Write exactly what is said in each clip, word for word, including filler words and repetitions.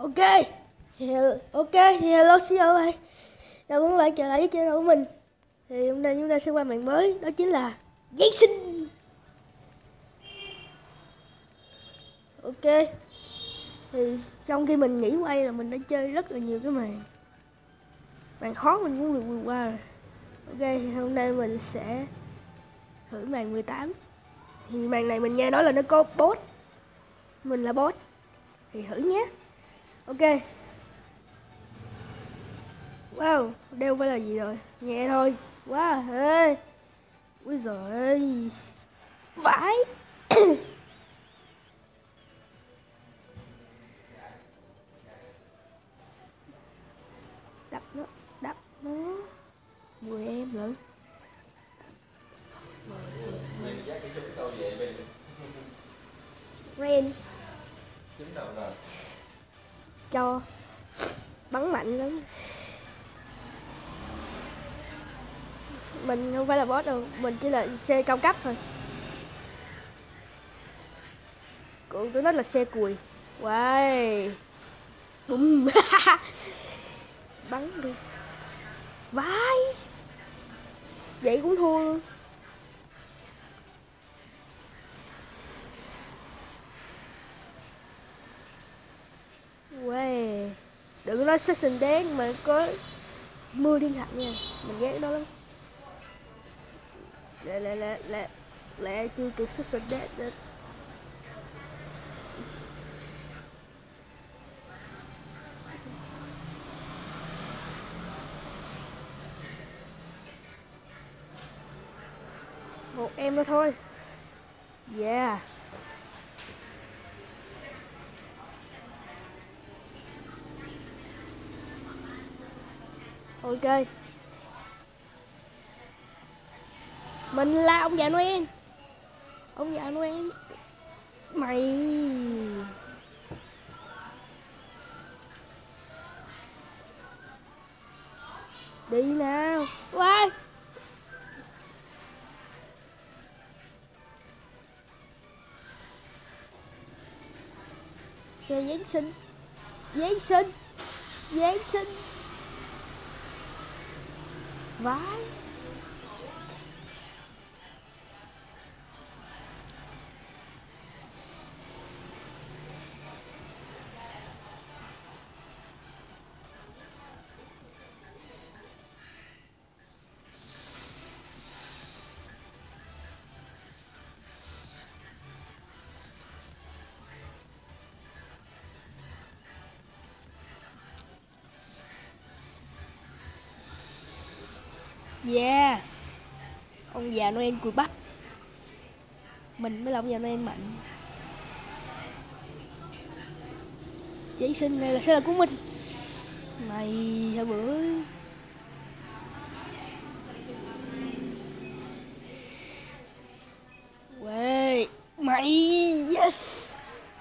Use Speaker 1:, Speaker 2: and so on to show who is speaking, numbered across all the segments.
Speaker 1: Ok, Hel- ok, thì hello xin chào các bạn. Chào mừng các bạn trở lại với channel của mình. Thì hôm nay chúng ta sẽ qua màn mới, đó chính là Giáng sinh. Ok, thì trong khi mình nghỉ quay là mình đã chơi rất là nhiều cái màn. Màn khó mình cũng được vượt qua rồi. Ok, thì hôm nay mình sẽ thử màn mười tám. Thì màn này mình nghe nói là nó có boss. Mình là boss. Thì thử nhé. Ok. Wow, đeo phải là gì rồi? Nghe thôi. Wow, ê. Ui giời ơi. Vãi. Đập nó, đập nó. Mười em lận. Ren. Cho. Bắn mạnh lắm. Mình không phải là boss đâu, mình chỉ là xe cao cấp thôi. Còn tôi nói là xe cùi. Wow. Bùm. Bắn đi. Vãi. Vậy cũng thua luôn. Wow. Đừng có nói session đen mà có mưa thiên thạch nha. Mình ghét đó lắm. Lẹ lẹ lẹ lẹ lẹ chưa kịp session đen. Một em nữa thôi. Yeah. Ok. Mình là ông già Noel. Ông già Noel. Mày. Đi nào. Wow. Xe Giáng sinh. Giáng sinh. Giáng sinh. Vãi. Yeah. Ông già Noel cùi bắp. Mình mới là ông già Noel mạnh. Giáng sinh này là sẽ là của mình. Mày hả bữa. Quê. Mày. Yes.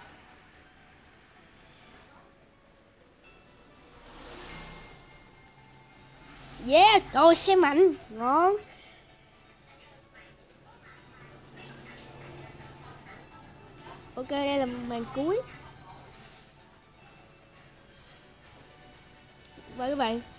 Speaker 1: Yeah. Rồi xe mạnh. Ngon. Ok, đây là màn cuối. Và các bạn,